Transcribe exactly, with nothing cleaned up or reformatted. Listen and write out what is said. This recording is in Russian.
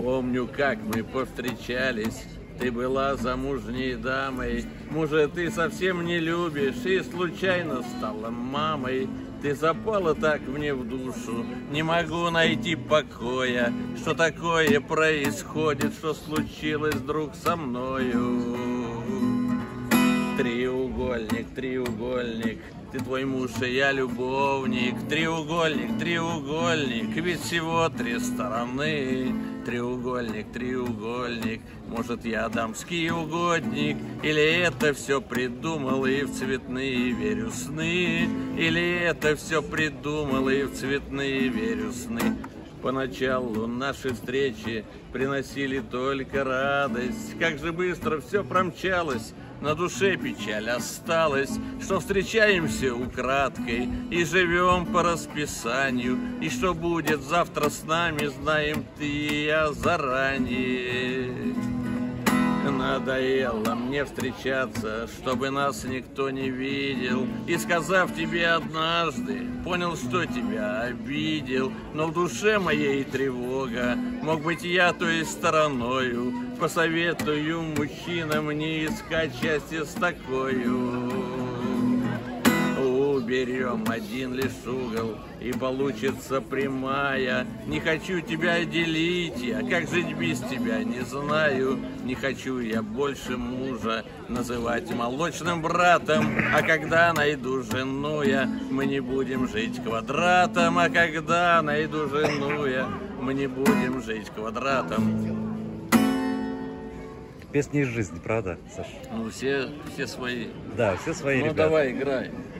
Помню, как мы повстречались. Ты была замужней дамой. Мужа ты совсем не любишь и случайно стала мамой. Ты запала так мне в душу, не могу найти покоя. Что такое происходит, что случилось вдруг со мною? Треугольник, треугольник, ты твой муж и я любовник. Треугольник, треугольник, ведь всего три стороны. Треугольник, треугольник, может, я дамский угодник, или это все придумал и в цветные верю сны, или это все придумал и в цветные верю сны. Поначалу наши встречи приносили только радость. Как же быстро все промчалось, на душе печаль осталась, что встречаемся украдкой и живем по расписанию. И что будет завтра с нами, знаем ты и я заранее. Надоело мне встречаться, чтобы нас никто не видел. И сказав тебе однажды, понял, что тебя обидел. Но в душе моей тревога, мог быть я той стороною. Посоветую мужчинам не искать счастья с такою. Уберем один лишь угол, и получится прямая. Не хочу тебя делить я, как жить без тебя, не знаю. Не хочу я больше мужа называть молочным братом. А когда найду жену я, мы не будем жить квадратом. А когда найду жену я, мы не будем жить квадратом. Песни из жизни, правда, Саш? Ну, все, все свои. Да, все свои Ну, ребята. давай, играй.